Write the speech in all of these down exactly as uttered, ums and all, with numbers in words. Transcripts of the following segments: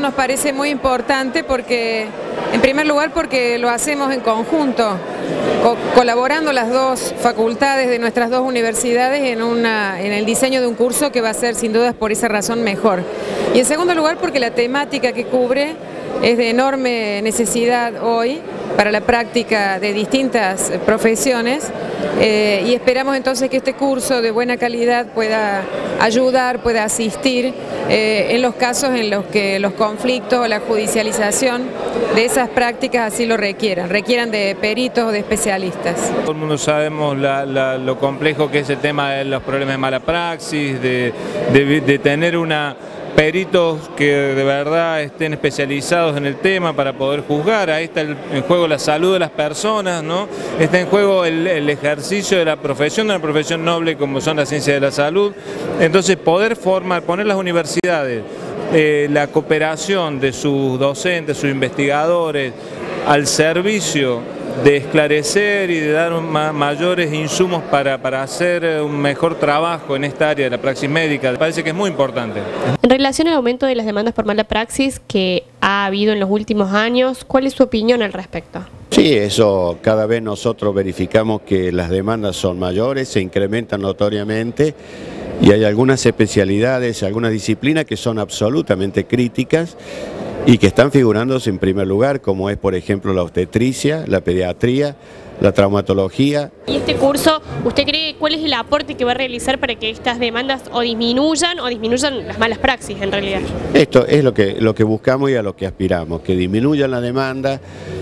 nos parece muy importante porque, en primer lugar, porque lo hacemos en conjunto, co colaborando las dos facultades de nuestras dos universidades en, una, en el diseño de un curso que va a ser sin dudas por esa razón mejor. Y en segundo lugar porque la temática que cubre es de enorme necesidad hoy para la práctica de distintas profesiones eh, y esperamos entonces que este curso de buena calidad pueda ayudar, pueda asistir eh, en los casos en los que los conflictos o la judicialización de esas prácticas así lo requieran, requieran de peritos o de especialistas. Todo el mundo sabemos la, la, lo complejo que es el tema de los problemas de mala praxis, de, de, de tener una... peritos que de verdad estén especializados en el tema para poder juzgar. Ahí está el, en juego la salud de las personas, ¿no? Está en juego el, el ejercicio de la profesión, de una profesión noble como son las ciencias de la salud. Entonces poder formar, poner las universidades, eh, la cooperación de sus docentes, sus investigadores, al servicio de esclarecer y de dar ma mayores insumos para, para hacer un mejor trabajo en esta área de la praxis médica. Me parece que es muy importante. En relación al aumento de las demandas por mala praxis que ha habido en los últimos años, ¿cuál es su opinión al respecto? Sí, eso cada vez nosotros verificamos que las demandas son mayores, se incrementan notoriamente y hay algunas especialidades, algunas disciplinas que son absolutamente críticas y que están figurándose en primer lugar, como es por ejemplo la obstetricia, la pediatría, la traumatología. ¿Y este curso, usted cree cuál es el aporte que va a realizar para que estas demandas o disminuyan o disminuyan las malas praxis en realidad? Esto es lo que, lo que buscamos y a lo que aspiramos, que disminuyan la demanda,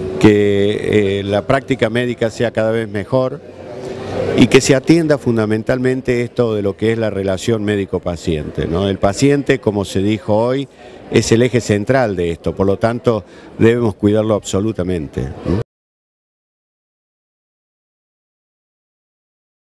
que eh, la práctica médica sea cada vez mejor y que se atienda fundamentalmente esto de lo que es la relación médico-paciente, ¿no? El paciente, como se dijo hoy, es el eje central de esto, por lo tanto debemos cuidarlo absolutamente, ¿no?